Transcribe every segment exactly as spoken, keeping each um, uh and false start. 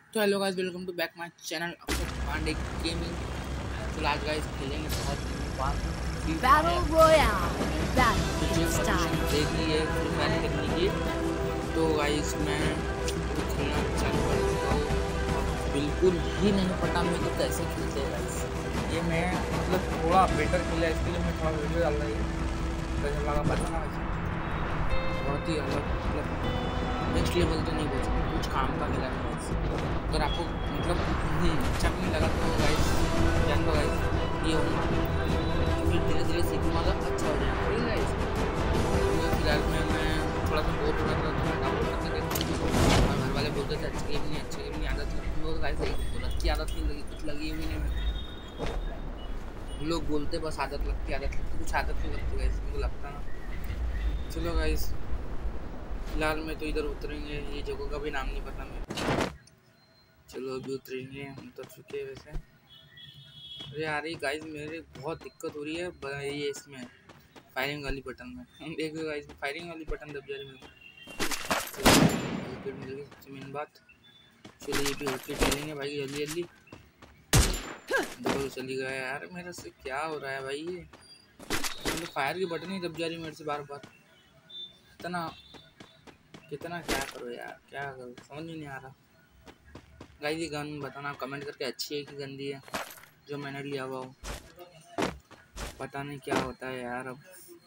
तो hello guys, welcome to back my channel Akshar Pandey gaming. तो आज गाइस खेलेंगे बहुत दिनों बाद free Battle fire. Royale. Battle मुझे it's परमिशन time. देगी है फ्री फायर खेलने की। तो गाइस मैं तो खेलना चालू कर देता हूँ। बिल्कुल ही नहीं पता मेरे को कैसे खेलते हैं गाइस। ये मैं मतलब थोड़ा बेटर खेला है, इसके लिए मैं थोड़ा वीडियो डाल रही हूँ। कैसे लगा पता ना वैसे बहुत ही अलग मतलब नेक्स्ट लेवल तो नहीं बोल सकते, कुछ काम का मिला है गाइस। अगर आपको मतलब अच्छा भी नहीं लगा तो गाइस जान दो गाइस, ये होगा फिर धीरे धीरे सीखूंगा तो अच्छा हो जाएगा। ठीक है गाइस, क्योंकि फिलहाल में मैं थोड़ा सा बोर हो रहा था तो मैं डाउनलोड करके देखता हूँ। और घर वाले बोलते थे अच्छे गेम नहीं अच्छे गेम नहीं आदत लगती है। गाइस एक बोला कि आदत नहीं लगी, कुछ लगी हुई नहीं मेरे को। लोग बोलते बस आदत लगती आदत लगती, कुछ आदत नहीं लगती गाइस, मेरे को लगता ना। चलो गाइस, फिलहाल में तो इधर उतरेंगे, ये जगह का भी नाम नहीं पता मेरे को। चलो अभी उतरेंगे, हम उतर चुके हैं वैसे। अरे यार ये गाइस मेरे बहुत दिक्कत हो रही है ब- ये इसमें फायरिंग वाली बटन में। हम देखो गाइस फायरिंग वाली बटन दब जा रही है मेरे को। चलो विकेट मिल गई, सबसे मेन बात। चलो ये भी विकेट ले लेंगे भाई जल्दी जल्दी। देखो चली गया यार, मेरे से क्या हो रहा है भाई। ये मतलब फायर की बटन ही दब जा रही है मेरे से बार बार। कितना कितना क्या करो यार, क्या करो समझ में नहीं आ रहा। गाइस ये गन बताना कमेंट करके, अच्छी है कि गंदी है जो मैंने लिया हुआ हो। पता नहीं क्या होता है यार, अब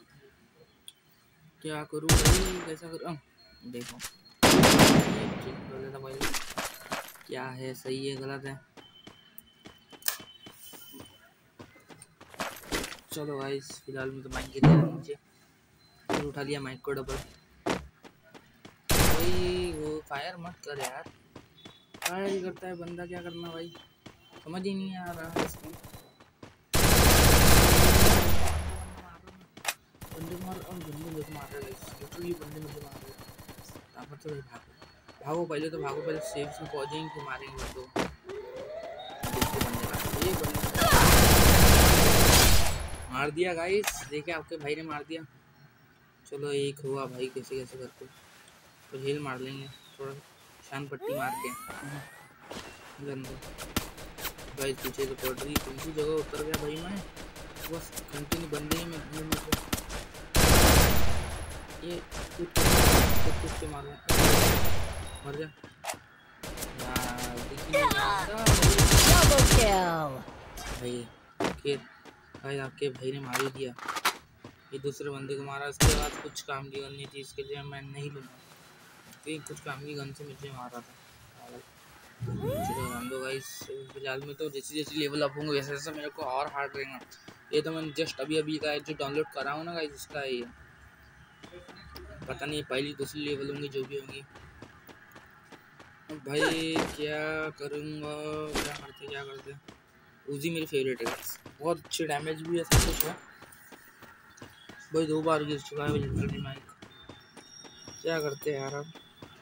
क्या करूँ भाई, कैसा करूँ। देखो चेक कर लेता भाई क्या है, सही है गलत है। चलो गाइस फिलहाल में तो माइक गिर गया नीचे, फिर उठा लिया माइक को डबल। भाई वो फायर मत कर यार, फायर ही करता है बंदा, क्या करना भाई समझ ही नहीं आ रहा है इसमें। बंदे को मार और बंदे मेरे को मार रहे हैं, लिटरली बंदे मुझे मार रहे हैं। ताकत से भाई भागो भागो, पहले तो भागो, पहले सेफ में पहुंचेंगे फिर मारेंगे बंदों को। देखो बंदे मार ये बंदे मार दिया गाइस, देखे आपके भाई ने मार दिया। चलो एक हुआ भाई, कैसे कैसे करके तो हिल मार लेंगे थोड़ा, शान पट्टी मार के गंदो। गाइस पीछे तो पड़ रही, कौन सी जगह उतर गया भाई मैं, बस कंटिन्यू बंदे ही में ढूंढ मेरे को। ये कूद कूद कूद के मारो, मर जा यार, दिख ही नहीं रहा Double kill. भाई। फिर भाई आपके भाई ने मार ही दिया, ये दूसरे बंदे को मारा। उसके बाद कुछ काम की गन नहीं थी, इसके लिए मैं नहीं लूँगा, क्योंकि कुछ काम की गन से मुझे मारा था। चलो हम लोग गाइस फिलहाल में तो जैसे जैसे लेवल अप होंगे वैसे वैसे मेरे को और हार्ड रहेगा। ये तो मैंने जस्ट अभी अभी का जो डाउनलोड करा हूँ ना गाइस, उसका है ये। पता नहीं पहली दूसरी लेवल होंगी जो भी होंगी। अब भाई क्या करूँगा, क्या करते क्या करते। उजी मेरी फेवरेट है गाइस, बहुत अच्छी डैमेज भी है, सब कुछ है भाई। दो बार गिर चुका है लिटरली माइक, क्या करते यार अब।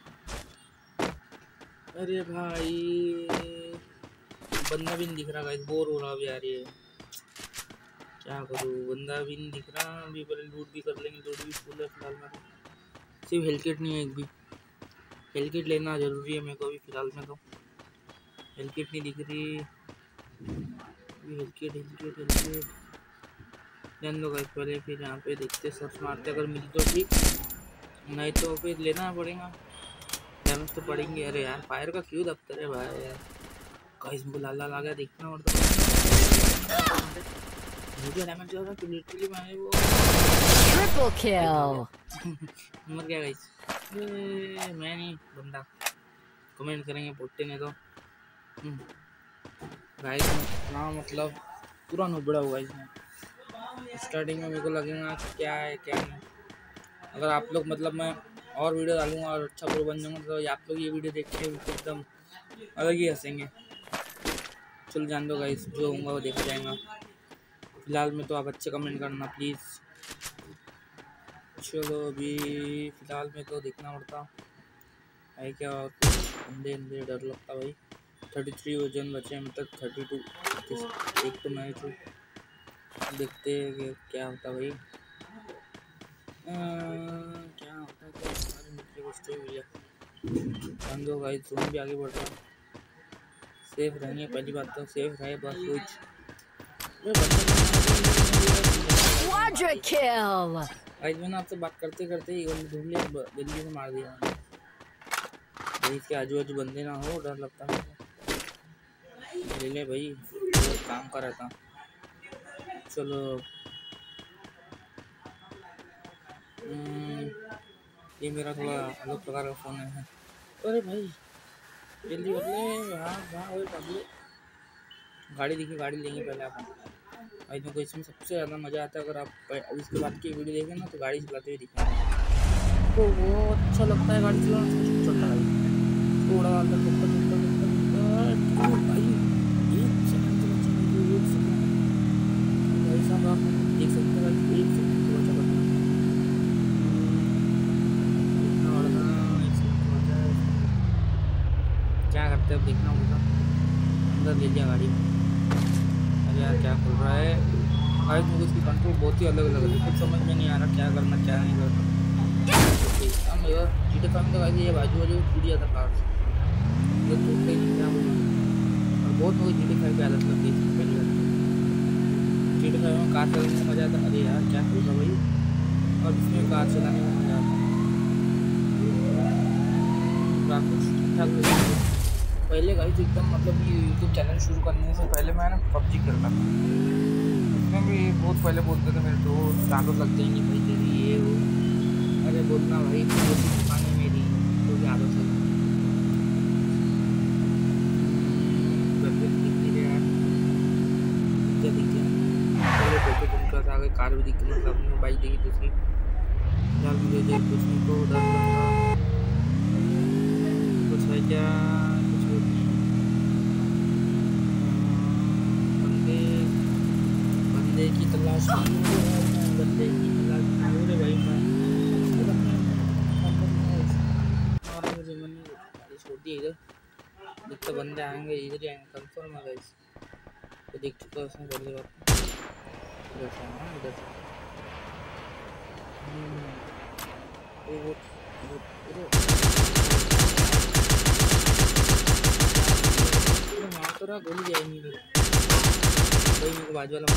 अरे भाई बंदा भी नहीं दिख रहा गाइस, बोर हो रहा अब यार, ये क्या करूँ, बंदा भी नहीं दिख रहा। अभी पहले लूट भी कर लेंगे, लूट भी फुल है फिलहाल में तो। सिर्फ हेल्थ किट नहीं है एक भी, हेल्थ किट लेना ज़रूरी है मेरे को अभी फिलहाल में तो। हेल्थ किट नहीं दिख रही, health kit health kit health kit जान लो गाइस। पहले फिर यहाँ पे देखते सर्च मारते, अगर मिली तो ठीक, नहीं तो फिर लेना पड़ेगा, डैमेज तो पड़ेंगे। अरे यार फायर का क्यों दफ्तर है भाई यार, गाइस मुझे लाल लाल आ गया, देखना और तो मुझे डैमेज ज़्यादा तो लिटरली मैंने वो Triple kill. मर गया गाइस। मैं नहीं बंदा, कमेंट करेंगे पोट्टे ने तो गाइस ना, मतलब पूरा नुबड़ा हुआ इसमें। स्टार्टिंग में मेरे को लगेगा क्या है क्या नहीं। अगर आप लोग मतलब मैं और वीडियो डालूंगा और अच्छा प्रो बन जाऊंगा तो आप लोग ये वीडियो देख के एकदम अलग ही हंसेंगे। चल जान दो गाइस, जो होगा वो देखा जाएगा। फिलहाल में तो आप अच्छे कमेंट करना प्लीज़। चलो अभी फिलहाल में तो देखना पड़ता है क्या, और कुछ अंधे अंधे डर लगता भाई। थर्टी थ्री वजन बचे हैं मतलब थर्टी टू, एक तो मैच हो, देखते हैं कि क्या होता भाई। आ, क्या होता है क्या, हमारे मित्र बचते हुए भैया बंद हो गाइस, जोन भी आगे बढ़ रहा है। सेफ रहेंगे, पहली बात तो सेफ रहे बस कुछ। Quadra kill. आज मैंने आपसे बात करते करते ही ढूंढ लिया, जल्दी से मार दिया भाई। इसके आजू बाजू बंदे ना हो, डर लगता है ले ले भाई, तो काम का रहता। चलो ये मेरा थोड़ा अलग प्रकार का फ़ोन है। अरे भाई जल्दी कर ले, हाँ हाँ वही पब्लिक गाड़ी दिखी, गाड़ी लेंगे पहले आप। भाई मेरे को इसमें सबसे ज़्यादा मज़ा आता है, अगर आप अब इसके बाद की वीडियो देखें ना तो गाड़ी चलाते हुए दिखेंगे तो वो अच्छा लगता है गाड़ी चलाना। चलता है थोड़ा अंदर ऊपर ऊपर ऊपर भाई, एक सेकंड तो बचा है, एक सेकंड भाई साहब आप देख सकते हैं, एक सेकंड तो बचा बचा इतना बड़ा एक सेकंड तो बचा है। क्या करते हैं अब देखना होगा। अंदर ले लिया गाड़ी। अरे यार क्या कर रहा है भाई, मुझे इसकी कंट्रोल बहुत ही अलग अलग है, कुछ समझ में नहीं आ रहा क्या करना क्या नहीं करना। हम यार जी टी फाइव में ये बाजू बाजू टूट जाता कार ये टूटते नहीं क्या बोलूँ। और बहुत मुझे जी टी फाइव की आदत लग गई थी पहली बार। जी टी फाइव में कार चलाने में मज़ा आता। अरे यार क्या होगा भाई, और इसमें कार चलाने में मज़ा आता कुछ ठीक ठाक। पहले गाइस एकदम मतलब ये यूट्यूब चैनल शुरू करने से पहले मैं ना पबजी खेलता था। उसमें भी बहुत पहले बोलते थे मेरे दोस्त चांदो लग जाएंगे भाई तेरी ये वो। अरे बोलना भाई दुकान है मेरी तो भी आदत है। दिख नहीं रहा यार, क्या दिख गया पहले फोटो तुमका था, आगे कार भी दिख गई, मतलब अपनी बाइक देखी दूसरी। यार मुझे देख कुछ नहीं तो डर लग रहा कुछ है क्या, बंदे की तलाश बंदे की तलाश पूरे भाई मैं मुझे मन छोड़ दिया इधर। जितने बंदे आएंगे इधर ही आएंगे कंफर्म है गाइस। तो देख चुका उसने पहली बार इधर से हाँ इधर से वो वो मार तो रहा, गोली जाएंगी भाई मेरे को बाजू वाला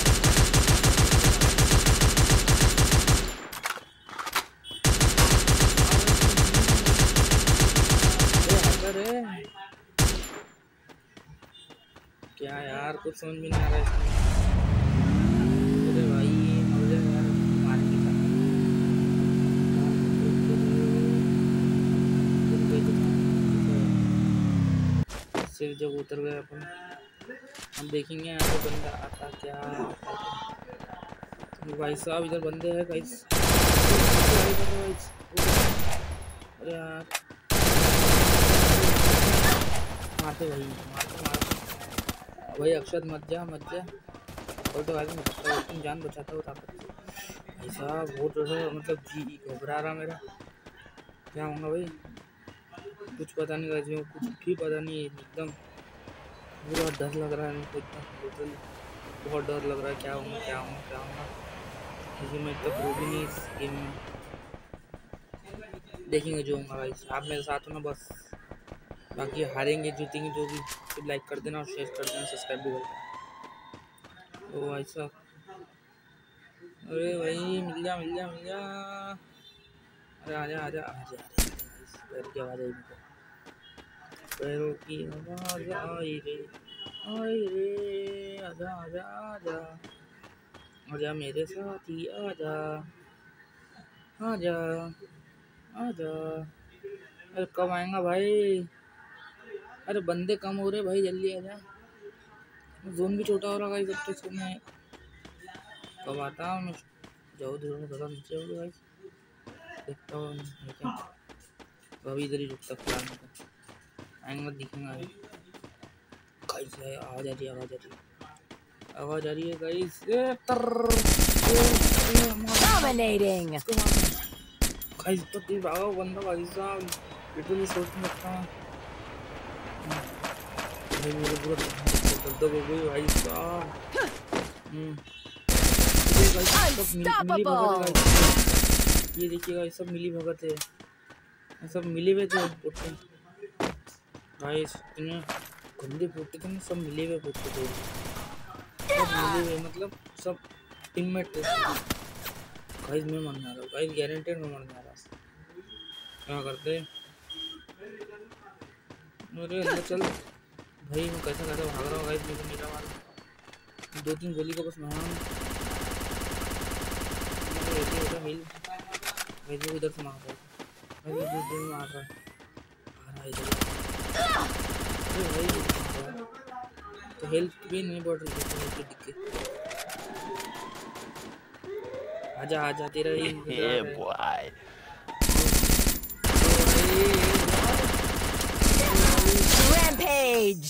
है। क्या यार कुछ समझ में नहीं आ रहा है इसमें। अरे भाई मुझे यार मारने का सिर्फ जब उतर गए अपन हम देखेंगे यहाँ पे बंदा आता क्या। भाई साहब इधर बंदे हैं गाइस। अरे यार मारते भाई मारते मारते भाई अक्षत मत जा मत जा और तो आगे मत तुम जान बचाता हो ताकत से। भाई साहब बहुत मतलब जी घबरा रहा मेरा क्या होगा भाई, कुछ पता नहीं गाइस, कुछ भी पता नहीं एकदम पूरा डर लग रहा है मेरे को एकदम टोटली बहुत डर लग रहा है। क्या होगा क्या होगा क्या होगा क्योंकि मैं तो प्रो भी नहीं इस गेम में। देखेंगे जो होगा गाइस, आप मेरे साथ हो ना बस, बाकी हारेंगे जीतेंगे जो भी। तो लाइक कर देना और शेयर कर देना, सब्सक्राइब भी कर देना। ओ भाई साहब अरे भाई मिल जा मिल जा मिल जा अरे आजा आजा आजा पैर की आवाज़ आई मेरे पैरों की आवाज़ आई रे आई रे आजा आजा आजा आजा मेरे साथ ही आजा आजा आजा। अरे कब आएगा भाई, अरे बंदे कम हो रहे भाई जल्दी आ जा। जोन भी छोटा हो रहा है जब तक मैं कब आता हूँ मैं जाओ दूर में थोड़ा नीचे हो गया देखता हूँ क्या तो अभी इधर ही रुकता फिलहाल में आएंगे दिखेंगे गाइस। आवाज़ आ रही है आवाज़ आ रही है आवाज़ आ रही है गाइस। Dominating. गाइस तो तू भागो बंदा भाई साहब लिटरली सोच नहीं सकता भाई मेरे पूरा दर्द हो गई भाई साहब। ये देखिए गाइस सब मिली भगत है, सब मिले हुए थे भाई इतने बंदे फूटते थे ना, सब मिले हुए फूटते थे, सब मिले हुए मतलब सब टीममेट थे। गाइस मैं मरने आ रहा हूँ गाइस, गारंटेड मैं मरने आ रहा हूँ। क्या करते मेरे अंदर चल भाई, मैं कैसे कैसे भाग रहा हूँ गाइस, मुझे मेरा मार दो तीन गोली को बस मारा हूँ। हिल भाई वो इधर से मार रहा है भाई, वो दूर में मार रहा है, आ रहा है इधर। अरे भाई तो हेल्थ भी नहीं बढ़ रही है तो दिख के। आजा आजा तेरा ही इंतजार है। Rampage!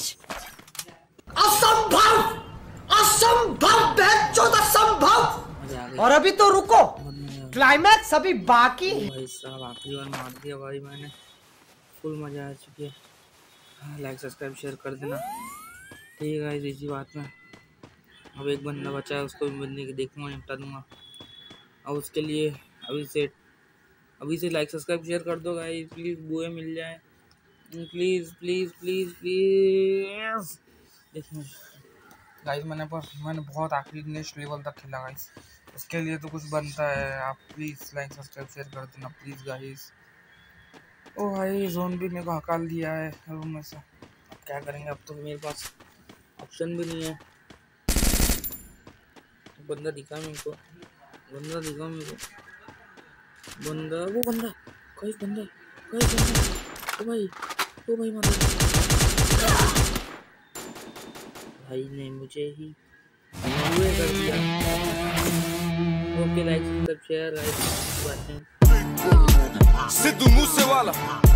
असंभव असंभव असंभव। और अभी तो रुको, क्लाइमैक्स अभी बाकी। भाई साहब आखिरी बार मार दिया भाई मैंने, फुल मजा आ चुकी है। लाइक सब्सक्राइब शेयर कर देना, ठीक है इसी बात में। अब एक बंदा बचा है, उसको भी बंदे की देखूंगा, निपटा दूंगा। अब उसके लिए अभी से अभी से लाइक सब्सक्राइब शेयर कर दो गाइस, प्लीज़ बुए मिल जाए, प्लीज़ प्लीज़ प्लीज़ प्लीज़। देखिए गाइस मैंने पर मैंने बहुत आखिरी नेक्स्ट लेवल तक खेला गाइस, उसके लिए तो कुछ बनता है। आप प्लीज़ लाइक सब्सक्राइब शेयर कर देना प्लीज़ गाइस। ओ भाई जोन भी मेरे को हकाल दिया है रूम में से, अब क्या करेंगे, अब तो मेरे पास ऑप्शन भी नहीं है। बंदा दिखा मेरे को, बंदा दिखा मेरे को, बंदा वो बंदा कोई बंदा कोई बंदा ओ भाई ओ भाई मार भाई ने मुझे ही हुए कर दिया। Okay like subscribe share guys, Sidhu Moosewala.